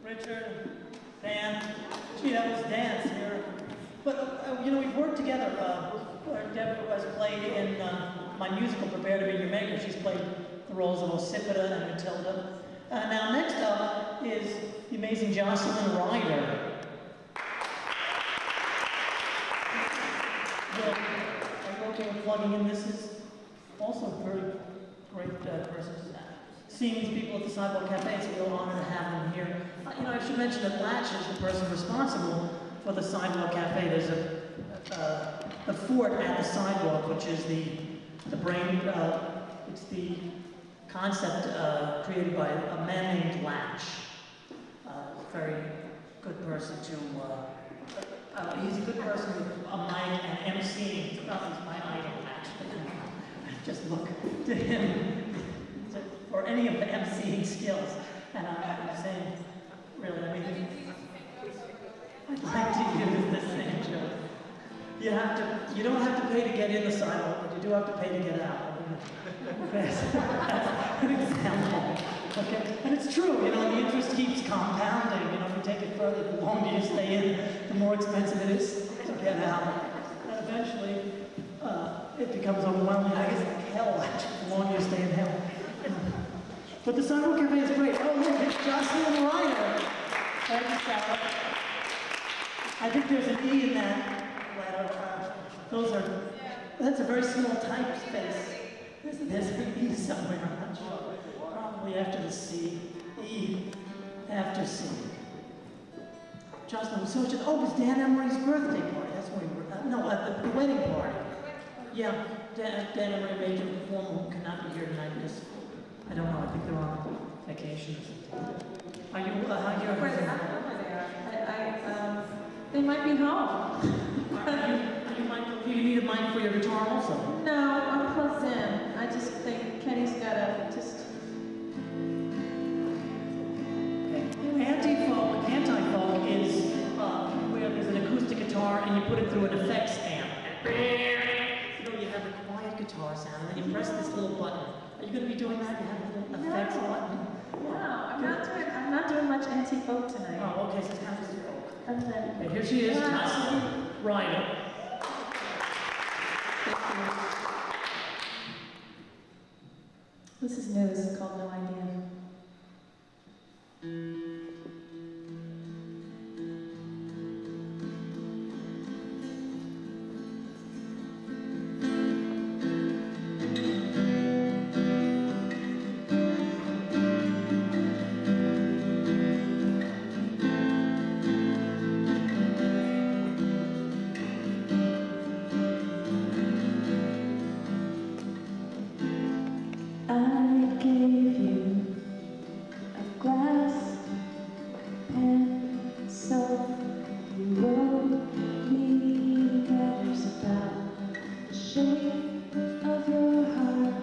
Richard, Dan. Gee, that was Dan's here. But, you know, we've worked together. Deborah has played in my musical, Prepare to Be Your Maker. She's played the roles of Ossipita and Matilda. Now, next up is the amazing Jocelyn Ryder. Are you okay with plugging in? This is also a very great person. Seeing these people at the Sidewalk Cafe, it's a real honor to have them here. You know, I should mention that Latch is the person responsible for the Sidewalk Cafe. There's a fort at the sidewalk, which is the brain. It's the concept created by a man named Latch. Very good person to. He's a good person with a mic and emceeing. He's my idol, actually. Just look to him for any of the emceeing skills. And I'm saying, really, I mean, I'd like to use the same joke. You don't have to pay to get in the sidewalk, but you do have to pay to get out. That's an example. Okay? And it's true, you know, the interest keeps compounding. You know, if you take it further, the longer you stay in, the more expensive it is to get out. And eventually, it becomes overwhelming. I guess like hell, actually, the longer you stay in hell. But the Sidewalk Cafe is great. Oh, look, it's Jocelyn Ryder. Thank you, Sarah. I think there's an E in that letter. That's a very small typeface. There's an E somewhere, I'm not sure. Probably after the C. E after C. Jocelyn was so just, oh, it was Dan Emery's birthday party. That's when we were, no, at the wedding party. Yeah, Dan Emery made him perform who cannot be here tonight because, I don't know, I think they're on vacation or something. Are you, how are you? Where they are. They might be home. Do you need a mic for your guitar also? No, I'm close in. I just think Kenny's gotta just... Okay. Anti-folk is where there's an acoustic guitar and you put it through an effects amp. You know, you have a quiet guitar sound and then you press this little button. Are you going to be doing that? You have a little effects button? No, I'm not doing much anti-folk tonight. Oh, okay, so it's kind of folk. And then... Okay, here she is, Jocelyn Ryder. This is new. This is called No Idea. I gave you a glass pencil. You wrote me letters about the shape of your heart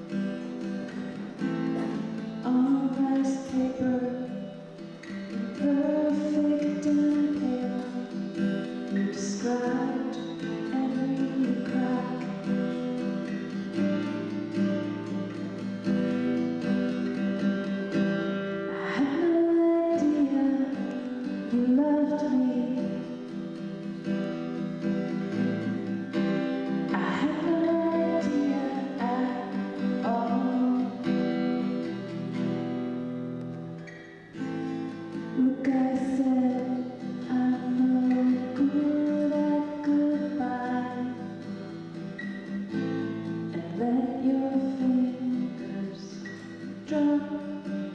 on rice paper, perfect and pale. You described every crack. You loved me. I had no idea at all. Look, I said I'm no good at goodbye, and let your fingers drop.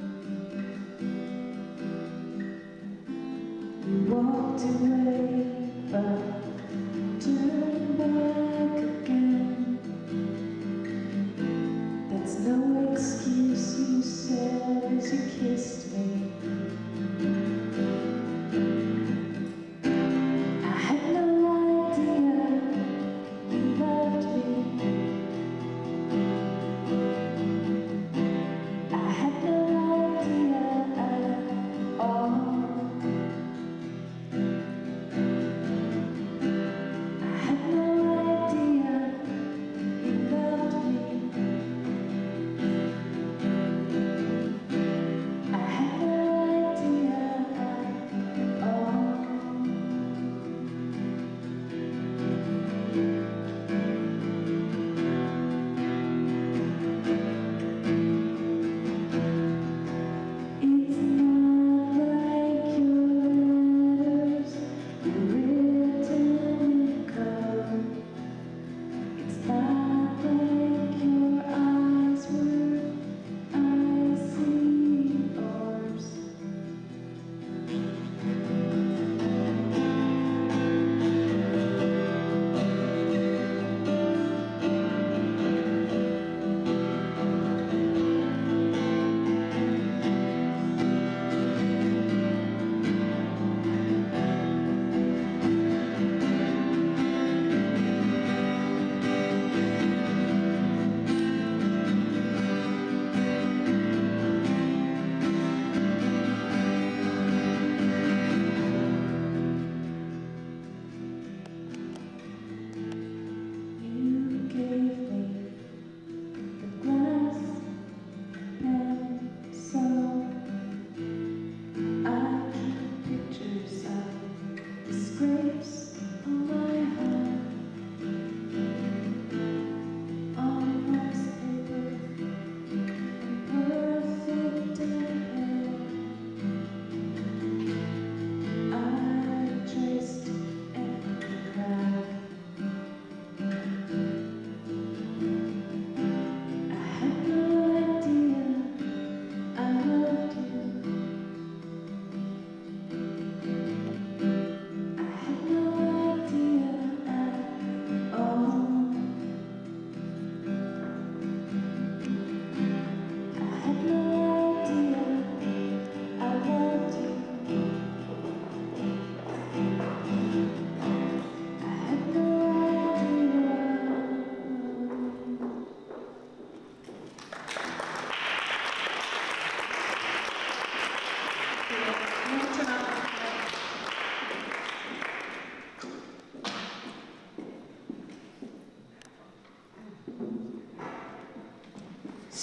You walked away, but turned back again. That's no excuse, you said as you kissed me. I had no idea you loved me. I had no idea at all.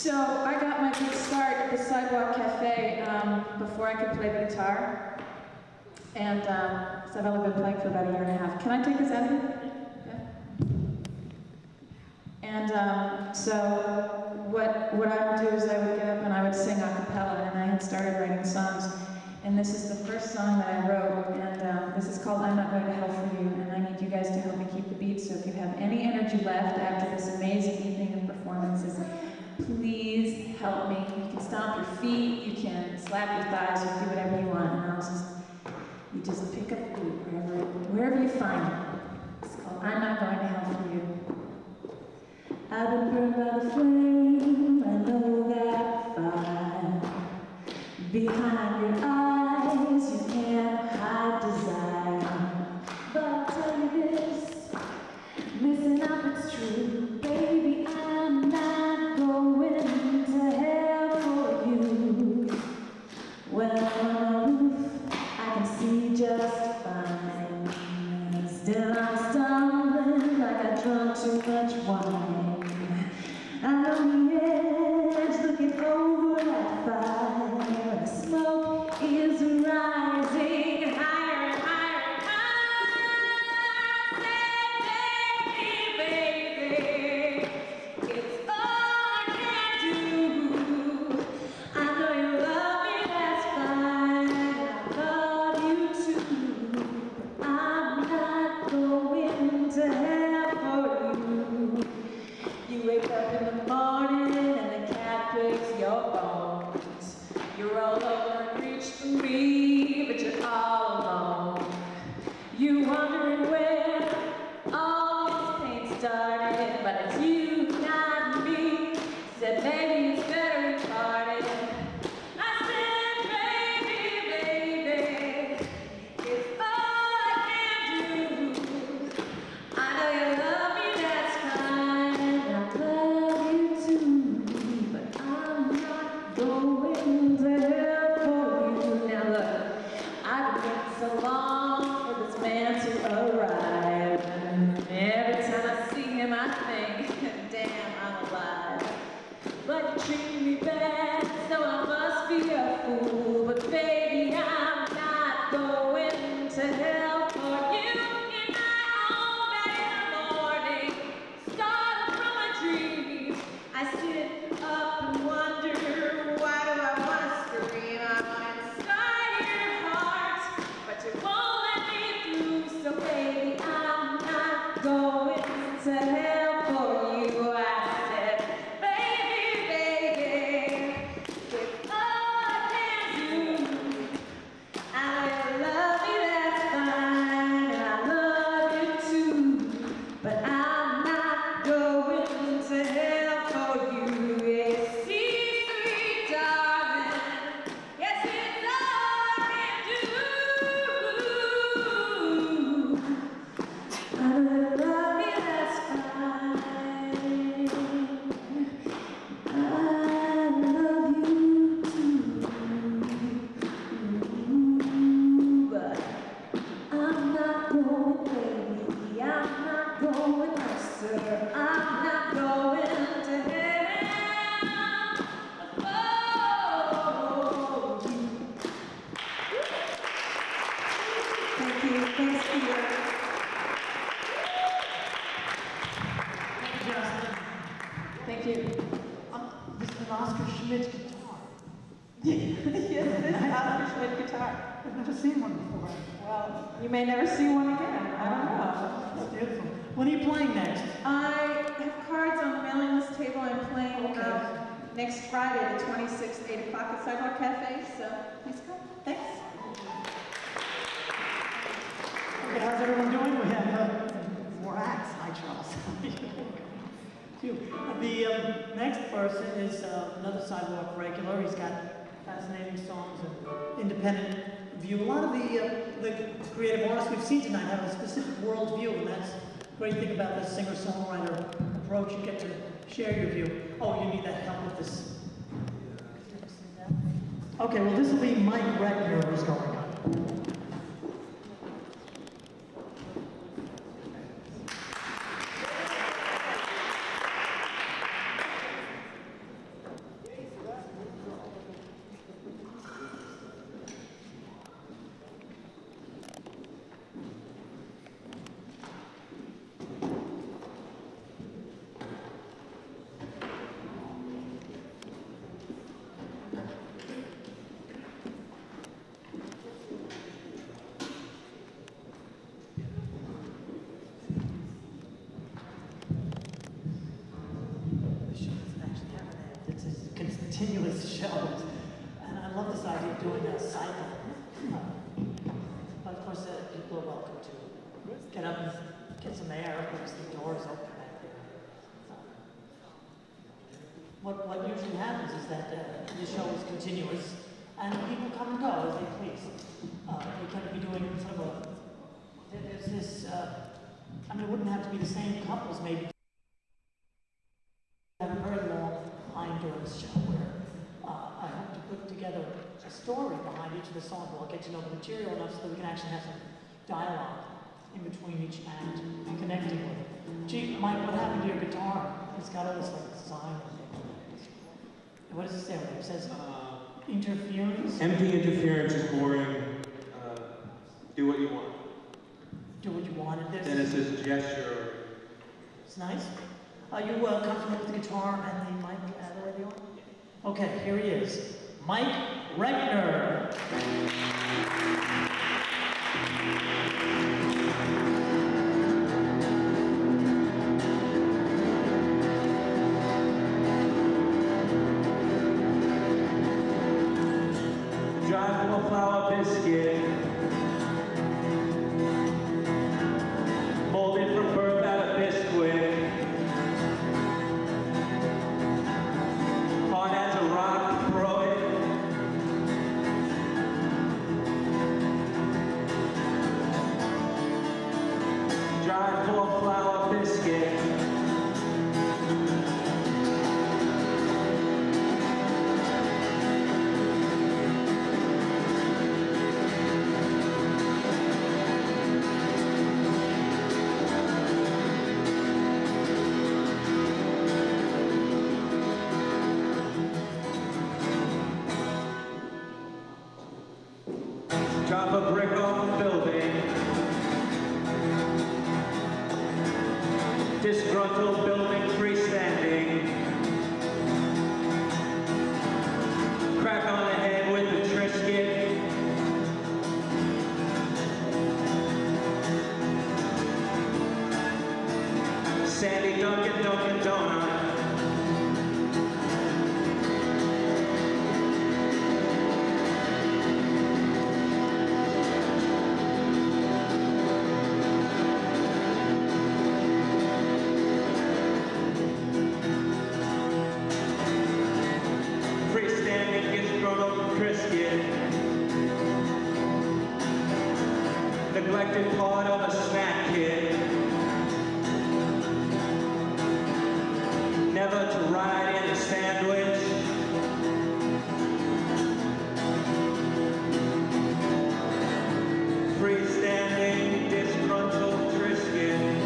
So I got my big start at the Sidewalk Cafe before I could play the guitar. And so I've only been playing for about a year and a half. Can I take this out of here? Yeah. And so what I would do is I would get up and I would sing a cappella, and I had started writing songs. And this is the first song that I wrote, and this is called I'm Not Going to Hell for You, and I need you guys to help me keep the beat, so if you have any energy left after this amazing evening of performances, please help me. You can stomp your feet, you can slap your thighs, you can do whatever you want, and you just pick up the beat wherever you find it. It's called I'm Not Going to Hell for You. I've been burned by the flame, I know that fire. Behind your eyes, you can't hide desire. But I'll tell you this, listen up, it's true. Baby, I'm not going to hell for you. When I'm on the roof, I can see just fine. Still I'm stumbling like I drunk too much wine. I'm on the edge, looking over at fire. The smoke is rising higher and higher and higher. Say, baby, it's all I can do. I know you love me, that's fine. I love you too. I'm not going to hell for you. You wake up in the morning and the cat picks your bones. You're all over and reach for me, but you're all alone. You wondering where all this pain started, but it's you, not me. Said maybe it's better we parted. I said baby, it's all I can do. I know you love me, that's fine. I love you too, but I'm not going to hell for you. Now look, I've been waiting so long for this man to arrive. And every time I see him, I think, damn, I'm alive. But you treat me bad, so I must be a fool. But baby, I'm not going to hell for you. In my own bed in the morning, startled from my dreams, I sit up and wonder, why do I want to scream? I want inside your heart, but you won't let me through. So baby, I'm not going to hell for you. I said, baby, it's all I can do. I love you, that's fine, and I love you too, but I'm not going to hell for you. Yes, see, sweet darling, yes, it's all I can do. I love you, that's fine. I love you too, but I'm not going, baby. I'm not going, no, sir. I'm not going to hell for you. Thank you. Thanks, Peter. Thank you, Justin. Thank you. This is an Oscar Schmidt guitar. Yes, this is Oscar Schmidt guitar. I've never seen one before. Well, you may never see one again. I don't know. It's beautiful. When are you playing next? I have cards on the mailing list table. I'm playing Okay. next Friday, the 26th, 8 o'clock at Sidewalk Cafe, so please come. Thanks. Okay, how's everyone doing? We have more acts. Hi, Charles. The next person is another Sidewalk regular. He's got fascinating songs and independent view. A lot of the creative artists we've seen tonight have a specific world view, and that's the great thing about this singer-songwriter approach. You get to share your view. Oh, you need that help with this. Okay, well, this will be Mike Reckner who's going on. continuous shows. And I love this idea of doing a cycle. But of course, people are welcome to get up and get some air because the door is open back there. What usually happens is that the show is continuous and people come and go as they please. We can be doing sort of there's this, I mean, it wouldn't have to be the same couples, maybe. I have a very long endurance show where I hope to put together a story behind each of the songs. We'll get to know the material enough so that we can actually have some dialogue in between each act, connecting with it. Gee, Mike, what happened to your guitar? It's got all this like sign. What does it say? It says interference? Empty interference is boring. Do what you want. Do what you want. And then it says gesture. It's nice. Are you comfortable with the guitar and the mic the way they are? Okay, here he is. Mike Reckner. Drive a flour biscuit, molded from birth out of Bisquick, hard as a rock, throw it. Drive for a flour biscuit. Drop a brick off a building. Disgruntled building freestanding. Crack on the head with the Triscuit. Sandy Duncan Donut. Neglected part of a snack kit. Never to ride in a sandwich. Freestanding, disgruntled Triscuit.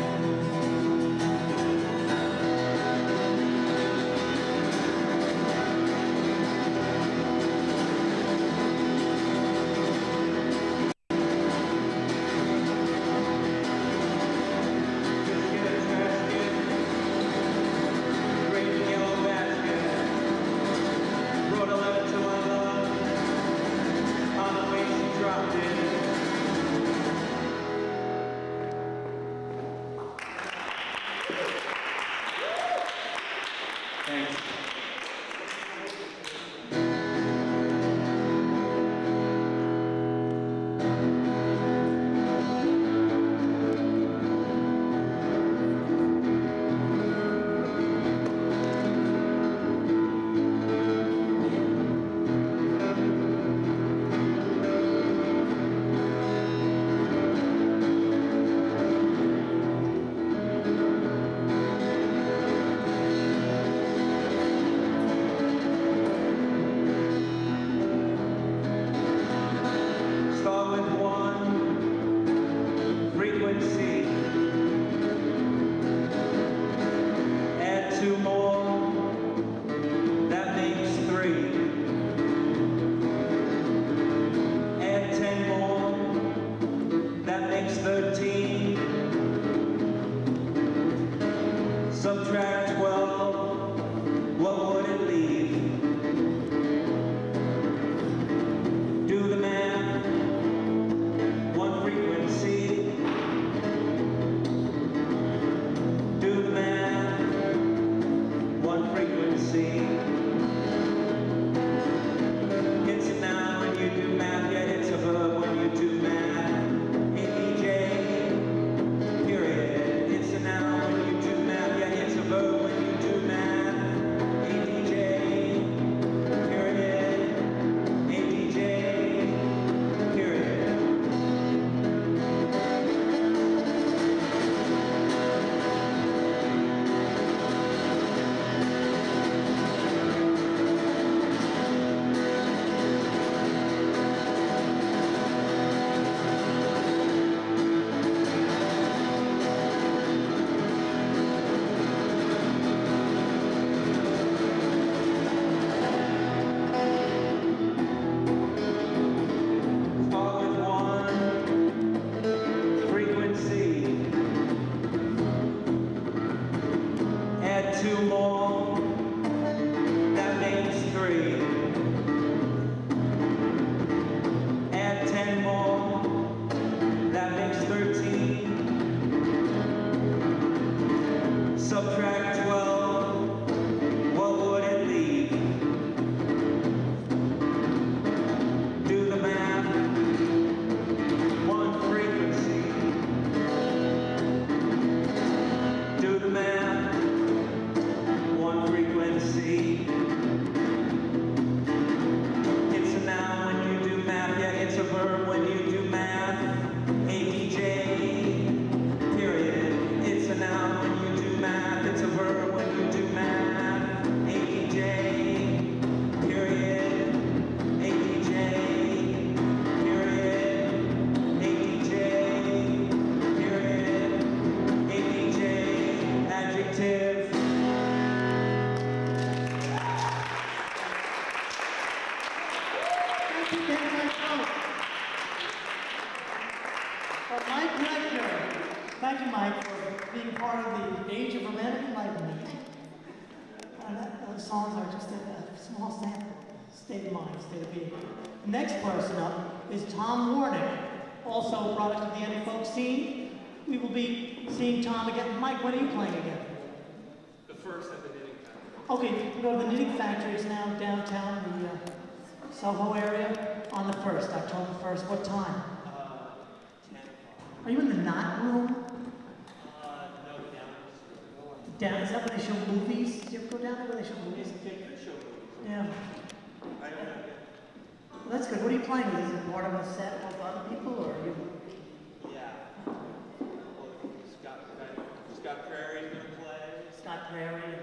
Thank you, Mike, for being part of the Age of Romantic Enlightenment. Those songs are just a small sample. State of mind, state of being. The next person up is Tom Warnick, also a product of the Any Folk scene. We will be seeing Tom again. Mike, when are you playing again? The first at the Knitting Factory. Okay, we go to the Knitting Factory. It's now downtown, the Soho area, on the 1st, October 1st. What time? 10 o'clock. Are you in the knot room? No, Down, is that where they show movies? Did you ever go down there where they show movies? Yeah. I don't know. Well, that's good. What are you playing with? Is it part of a set of other people, or are you? Yeah. Well, Scott Prairie's gonna play. Scott Prairie?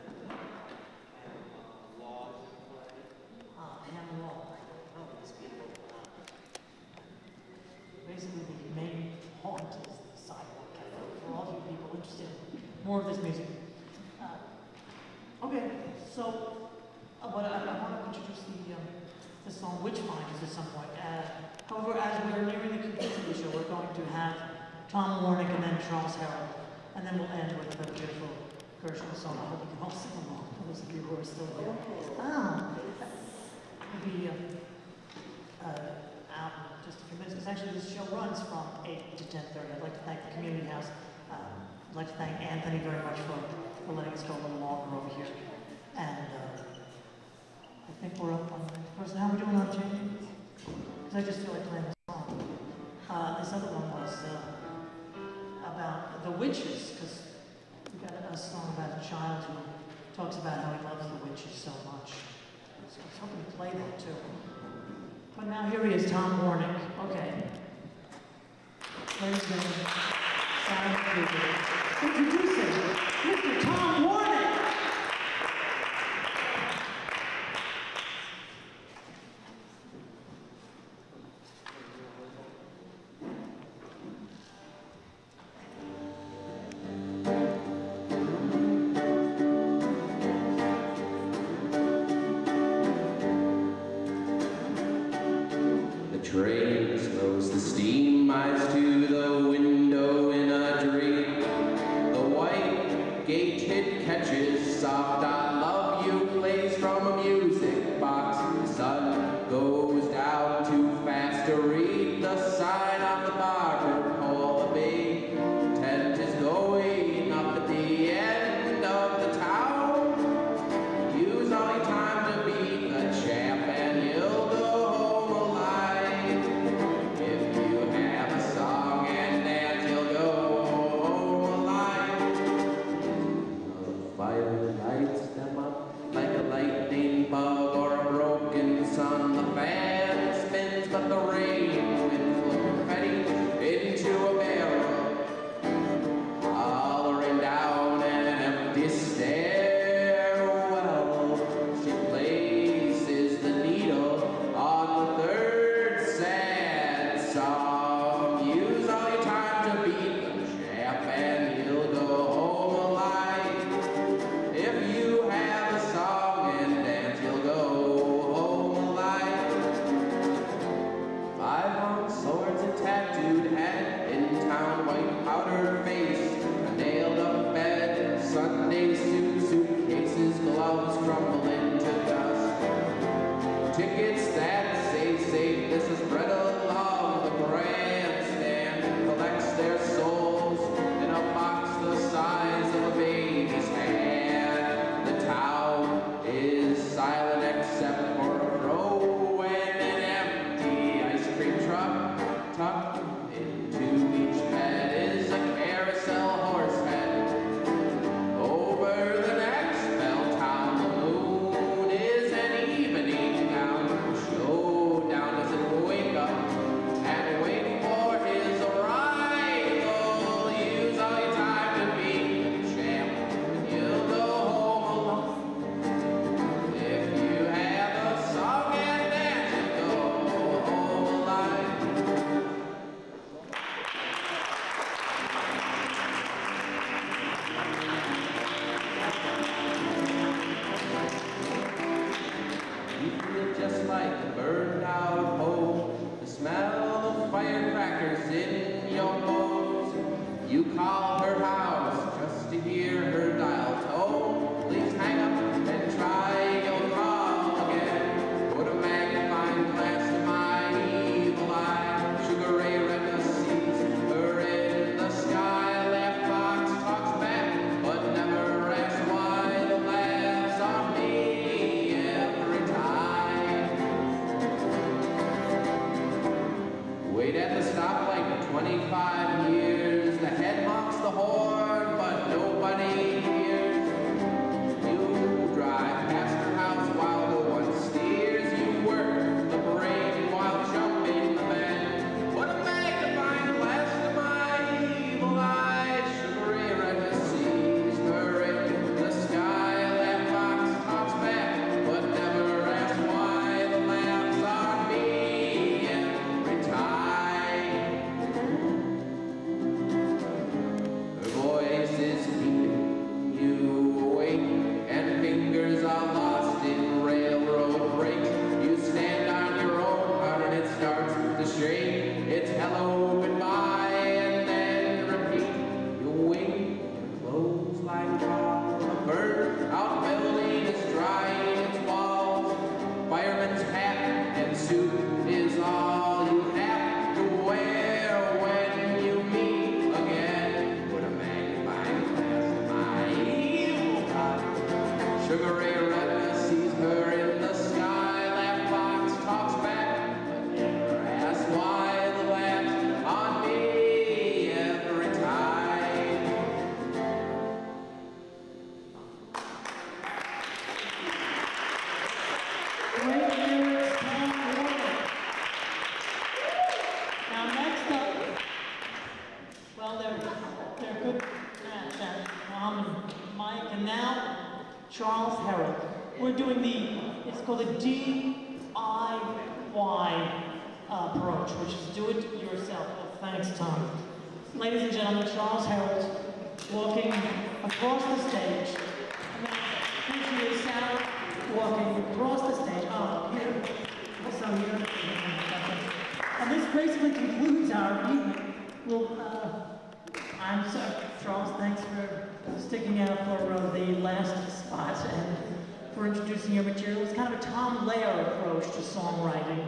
Law's gonna play. Pam Law. I don't know these people. Basically, the main haunt is the Sidewalk Cafe. For all you people interested in more of this music. Okay, so but I want to introduce the song Witchfinders at some point. However, as we're nearing the conclusion of the show, we're going to have Tom Warnick and then Charles Harold, and then we'll end with the beautiful Gershwin song. I hope you can all sing along, for those of you who are still here. Out in just a few minutes, because actually this show runs from 8 to 10:30. I'd like to thank the Community House. I'd like to thank Anthony very much for letting us go a little longer over here. And I think we're up on the next person. How are we doing on Jamie? Because I just feel like playing this song. This other one was about the witches, because we got a song about a child who talks about how he loves the witches so much. So I was hoping to play that too. But now here he is, Tom Warnick. Okay. Ladies and gentlemen, silent people. Introducing Mr. Tom Warnick. Train slows the steam eyes to the window in a dream. The white gated catches soft I love you plays from a music box. The sun goes down too fast to read the sign on the barber pole. The big tent is going up at the end of the town. Use all your time to beat the chap and you'll go home alive. If you have a song and dance, you'll go home alive. The fire lights them up like a lightning bug or a broken sun. The fan spins, but the rain winds blow confetti into a barrel, hollering down an empty stairwell. She places the needle on the third sad song. Use all your time to beat the chap and you'll go home alive. If you have a song and dance, you'll go home alive. 5 long swords, a tattooed hat, in town white powdered face, a nailed up bed, Sunday suit, suitcases, gloves crumble into dust. Tickets that say safe, this is bread along the grandstand, collects their souls in a box the size of a baby's hand. The town is silent except for a crow and an empty ice cream truck. Tucked into each bed is a carousel horse head. Over the next bell town, the moon is an evening gown. Showdown doesn't wake up You call her house just to hear her dial tone. Please hang up and try your call again. Put a magnifying glass to my evil eye. Sugar Ray Retina sees her in the sky. Laugh box talks back, but never asks why. The laughs on me every time. Wait at the stoplight for 25 years. The head honks the horn, but nobody hears. You drive past her house while no one steers. You work the parade while jumping the bend. Put a magnifying glass to my evil eye. Sugar Ray Retina sees her in the sky. Laugh box talks back, but never asks why. The laughs on me every time. Her voice is keeping you awake, and fingers are lost in railroad brakes. You stand on your own car and it starts to shake. It's hello, goodbye, and then repeat. You wink and close like raw. A bird out building is drying its walls. Fireman's hat and suit is all you have to wear when you meet again. Put a magnifying glass to my evil eye. Sugar Ray Retina sees her in the sky. Laugh box talks back, but never asks why. The laughs on me every time. Great lyrics, Tom Warner. Now next up, well, they're a good match, Tom and Mike, and now Charles Harold. We're doing it's called the DIY approach, which is do it yourself. Well, thanks, Tom. Ladies and gentlemen, Charles Harold walking across the stage. And then here is Sarah walking across the stage. Oh, here. Also here. And this basically concludes our evening. Well, I'm sorry, Charles, thanks for sticking out for the last spot and for introducing your material. It's kind of a Tom Lehrer approach to songwriting.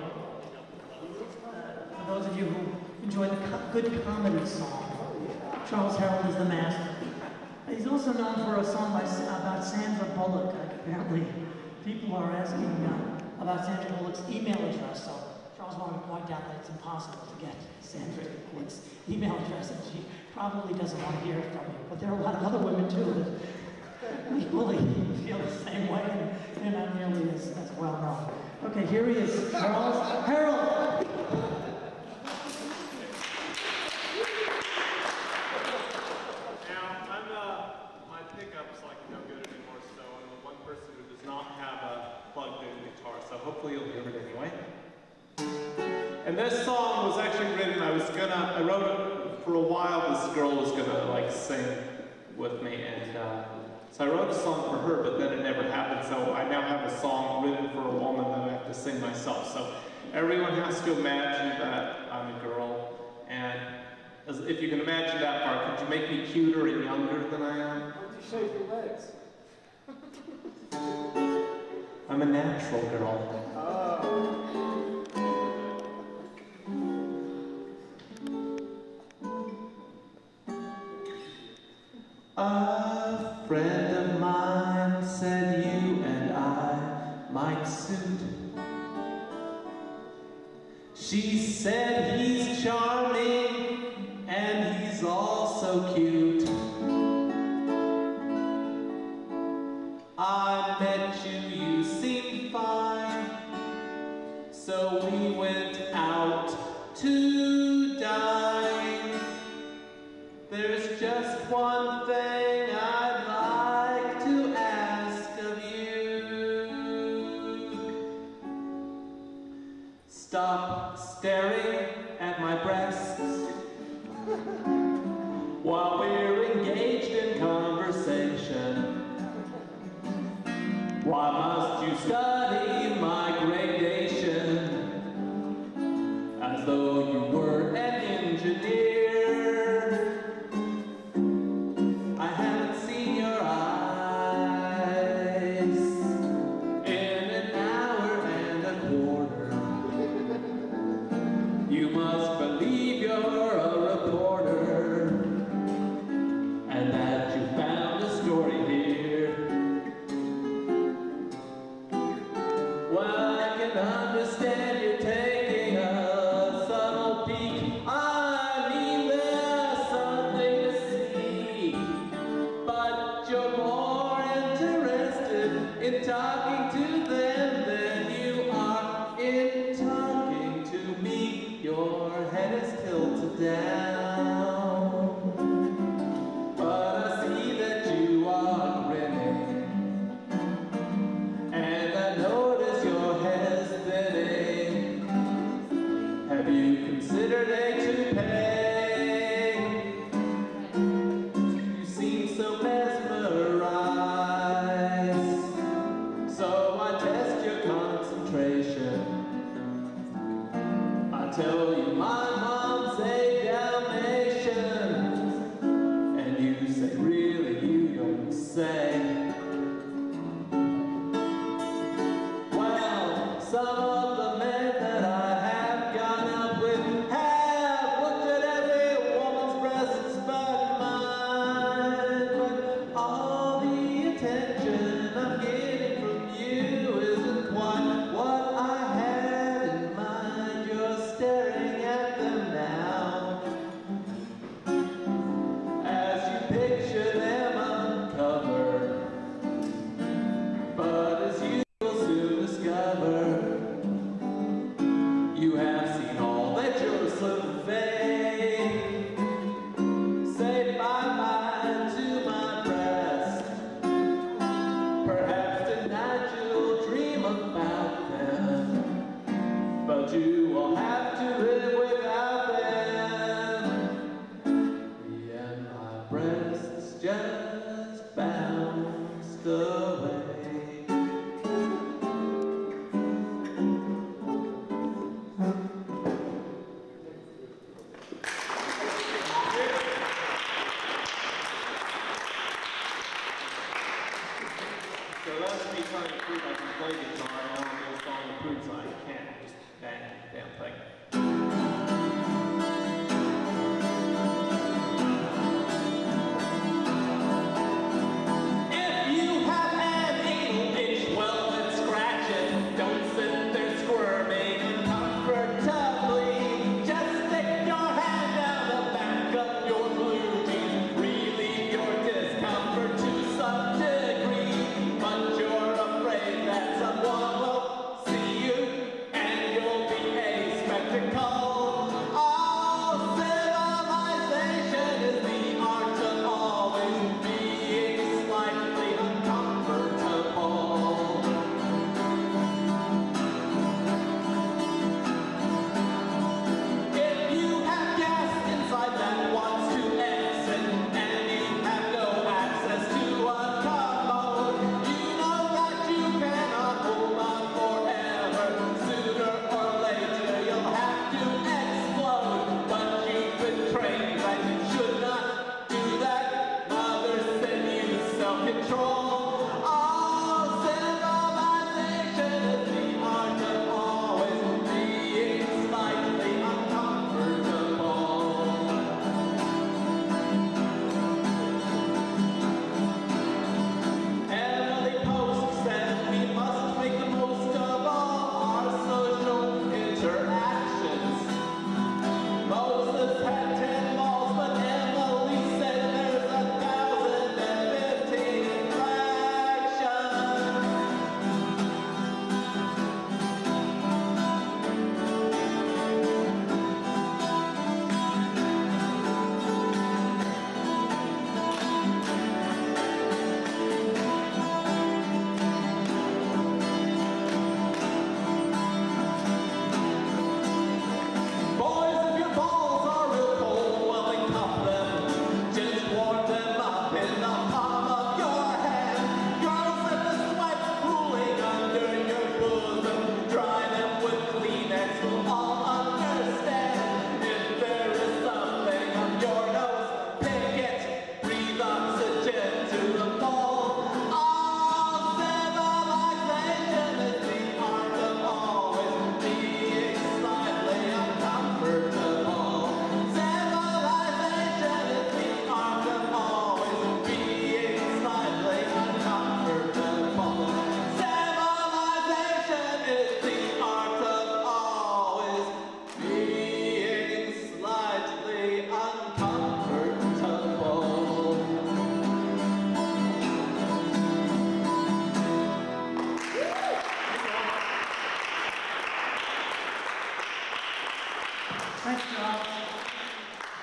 For those of you who enjoy the good comedy song, Charles Harold is the master. He's also known for a song about Sandra Bullock. Apparently, people are asking about Sandra Bullock's email address, so Charles wanted to point out that it's impossible to get Sandra Bullock's email address, and she probably doesn't want to hear it from you. But there are a lot of other women, too, that equally feel the same way, and they're not nearly as well known. Okay, here he is, Charles Harold. My pickup's like no good anymore, so I'm the one person who does not have a plugged-in guitar, so hopefully you'll hear it anyway. And this song was actually written, I wrote it for a while. This girl was gonna like sing with me, and so I wrote a song for her, but then it never happened, so I now have a song written for a woman that I have to sing myself. So everyone has to imagine that I'm a girl, and if you can imagine that part, could you make me cuter and younger than I am? Why don't you shave your legs? I'm a natural girl. A friend of mine said you and I might suit. She said he's charming and he's also cute. I met you, you seemed fine, so we went out to dine. There's just one thing I'd like to ask of you. Stop staring at my breasts while we're engaged in conversation. Why must you study my gradation as though you were an engineer? head is tilted down, but I see that you are grinning, and I notice your hair's thinning. Have you considered a toupee? You seem so mesmerized, so I test your concentration. I tell you my mom's a Dalmatian, and you say, really, you don't say. Well, some of the men that I have gone out with have looked at every woman's breasts but mine. But all the attention I'm getting from you isn't quite what I had in mind. You're staring at them now, as you picture them uncovered. But as you will soon discover, you have seen all that your survey. Say bye-bye to my breast. Perhaps tonight you'll dream about them, but you will have to live without them. Me and my breasts just bounced away. So that's me trying to prove I can play guitar, and now I'm going to song that proves I can't. Just bang the damn thing. If you have an anal itch, well then scratch it. Don't sit there squirming uncomfortably. Just stick your hand down the back of your blue jeans. Relieve your discomfort to some degree. But you're afraid that someone will see you, and you'll be a spectacle.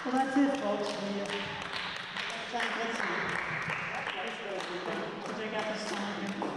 So that's it, folks. Let's take out the song here.